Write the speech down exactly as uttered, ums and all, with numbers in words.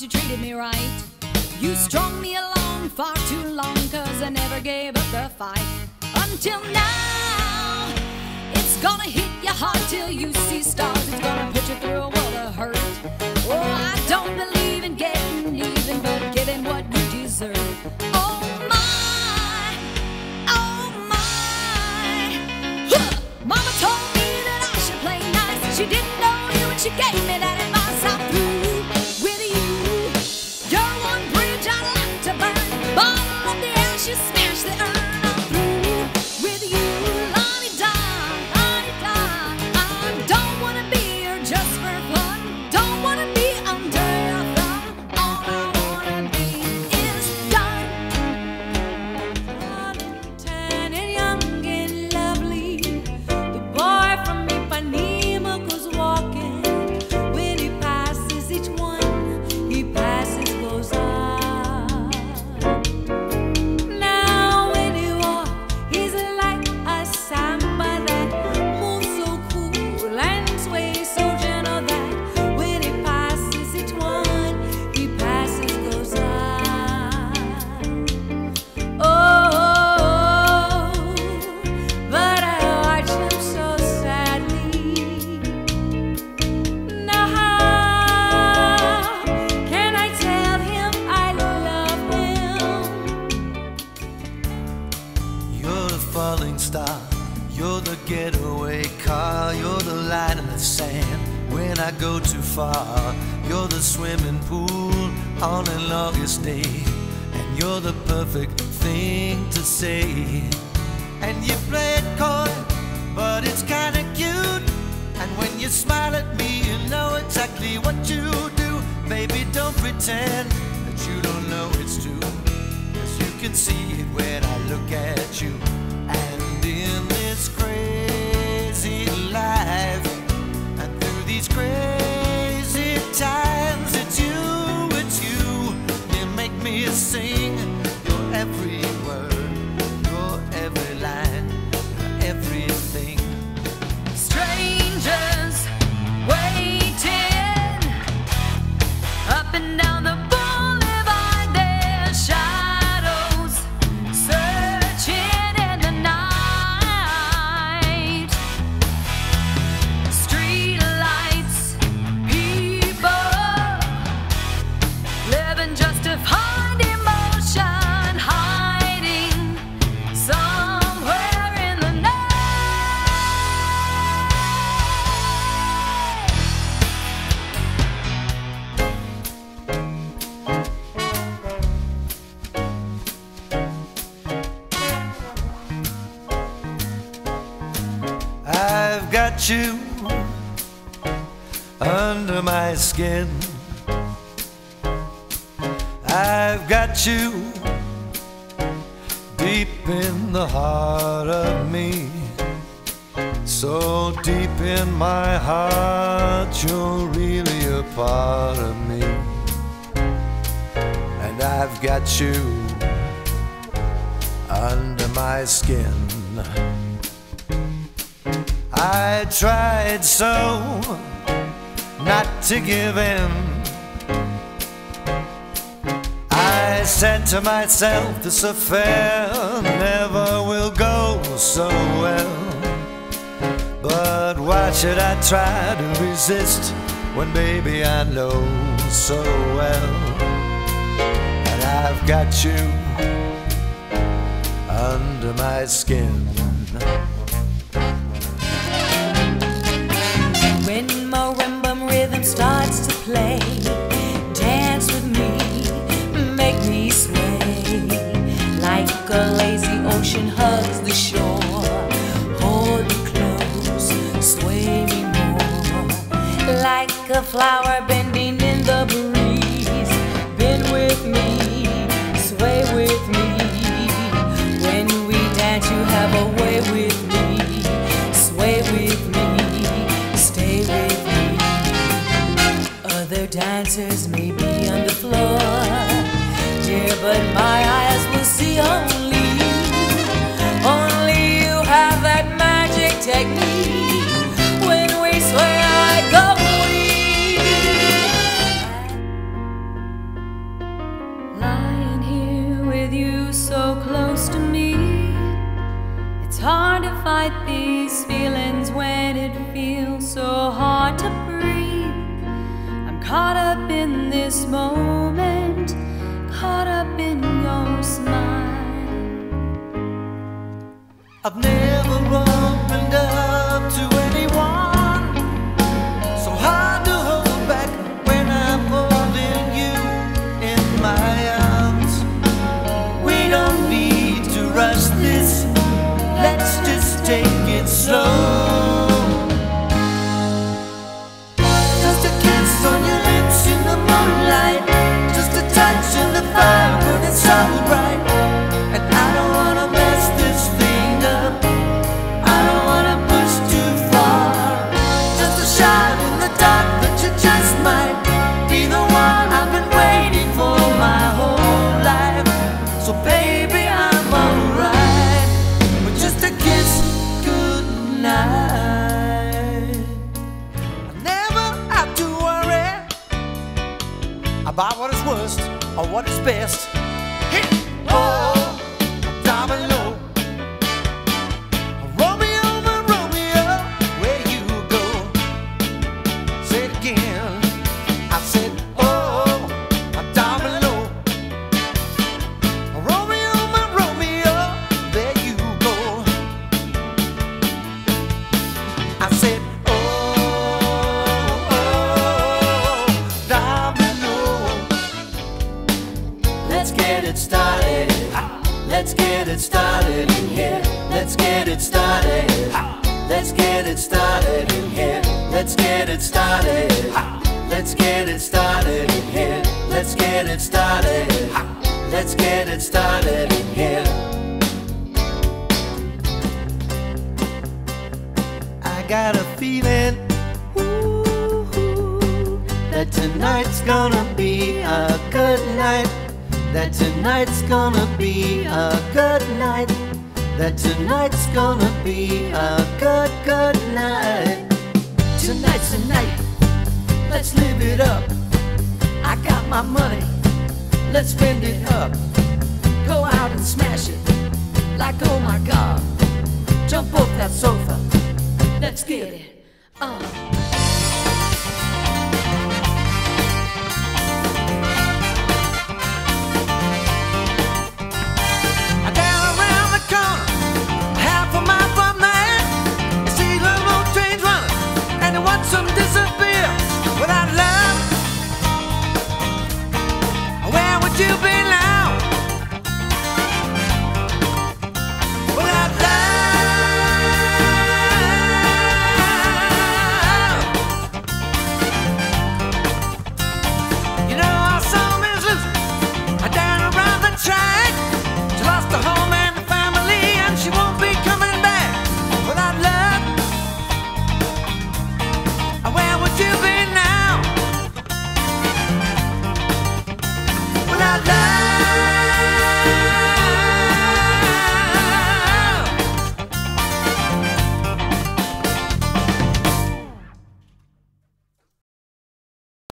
you treated me right. You strung me along far too long, cause I never gave up the fight. Until now, it's gonna hit you hard till you see stars. It's gonna put you through a world of hurt. Oh, I don't believe in getting even, but getting what you deserve. Oh my, oh my. Huh. Mama told me that I should play nice. She didn't know you and she gave me that advice. I'm through with you. You're one bridge I'd like to burn. Bottle of the ashes, smash the urn. I'm through with you. La-di-da, la-di-da. I don't wanna be here just for fun. Don't wanna be under your thumb. All I wanna be is done. Tan and young and lovely, the boy from Ipanema goes walking. When he passes each one, he passes, goes on. Now when he walks, he's like a samba that moves so cool and sways so gentle that when he passes each one, he passes, goes on. Oh, but I watch him so sadly. Now how can I tell him I love him? You're the falling star, you're the getaway car, you're the line in the sand when I go too far. You're the swimming pool on an August day, and you're the perfect thing to say. And you play it coy, but it's kinda cute. And when you smile at me, you know exactly what you do. Baby, don't pretend that you don't know it's true, 'cause you can see it when I look at you. And in this crazy life, and through these crazy times, it's you, it's you. You make me sing your every word, your every line, your everything. Strangers waiting up and down the boulevard. Their shadows searching in the night. Street lights, people living just to find emotion, hiding somewhere in the night. I've got you under my skin. I've got you deep in the heart of me. So deep in my heart, you're really a part of me. And I've got you under my skin. I tried so not to give in. I said to myself, this affair never will go so well. But why should I try to resist when baby I know so well that I've got you under my skin. When marimba rhythm starts to play, dance with me, make me sway like a lazy ocean hugs the shore. Hold me close, sway me more like a flower bending in the breeze. Bend with me, sway with me. When we dance, you have a way with me. Sway with me, stay with me. Other dancers may be on the floor, dear, but my eyes will see only you. Only you have that magic technique. When we sway, I go weak. hard to fight these feelings when it feels so hard to breathe. I'm caught up in this moment, caught up in your smile. I've never opened up to anyone, so hard to hold back when I'm holding you in my arms. We don't need to rush this, let's just take it slow. Just a kiss on your lips in the moonlight, just a touch in the fire when it's so bright. And I don't wanna mess this thing up, I don't wanna push too far. Just a shot in the dark that you just might be the one I've been waiting for my whole life. So baby, I'm alright with just a kiss goodnight. I never have to worry about what is worst or what is best. Hit, oh, darling, low. Romeo, my Romeo, where you go? Say it again. I said, oh, darling, low. Romeo, my Romeo, there you go. I said, oh, oh, darling, low. Let's get it started. Let's get it started in here. Let's get it started. Let's get it started in here. Let's get it started. Let's get it started in here. Let's get it started. Let's get it started in here. I got a feeling, ooh, that tonight's gonna be a good night. That tonight's gonna be a good night. That tonight's gonna be a good, good night. Tonight's the night, let's live it up. I got my money, let's spend it up. Go out and smash it, like oh my God. Jump off that sofa, let's get it. Uh.